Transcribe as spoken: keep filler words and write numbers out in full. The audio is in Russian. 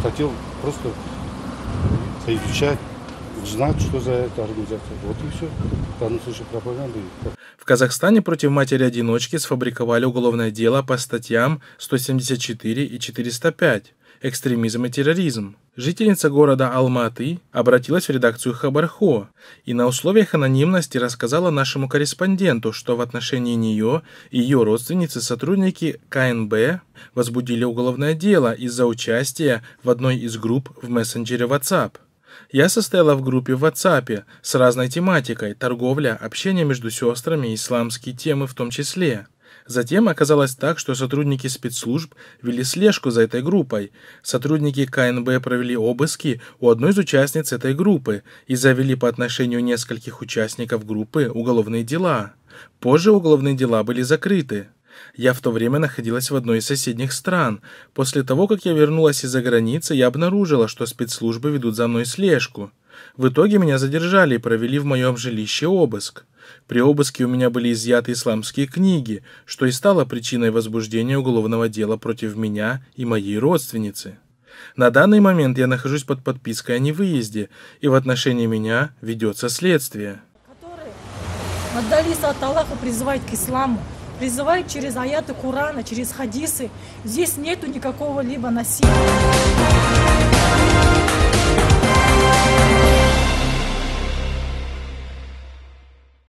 хотел просто поизучать, знать, что за эта организация. Вот и все. В данном случае пропаганда. В Казахстане против матери-одиночки сфабриковали уголовное дело по статьям сто семьдесят четыре и четыреста пять «Экстремизм и терроризм». Жительница города Алматы обратилась в редакцию Хабар.хо и на условиях анонимности рассказала нашему корреспонденту, что в отношении нее и ее родственницы сотрудники ка эн бэ возбудили уголовное дело из-за участия в одной из групп в мессенджере WhatsApp. Я состояла в группе в WhatsApp с разной тематикой – торговля, общение между сестрами, исламские темы в том числе. Затем оказалось так, что сотрудники спецслужб вели слежку за этой группой. Сотрудники ка эн бэ провели обыски у одной из участниц этой группы и завели по отношению нескольких участников группы уголовные дела. Позже уголовные дела были закрыты. Я в то время находилась в одной из соседних стран. После того, как я вернулась из-за границы, я обнаружила, что спецслужбы ведут за мной слежку. В итоге меня задержали и провели в моем жилище обыск. При обыске у меня были изъяты исламские книги, что и стало причиной возбуждения уголовного дела против меня и моей родственницы. На данный момент я нахожусь под подпиской о невыезде, и в отношении меня ведется следствие. Которые отдались от Аллаха, призывают к исламу, призывают через аяты Корана, через хадисы. Здесь нету никакого либо насилия.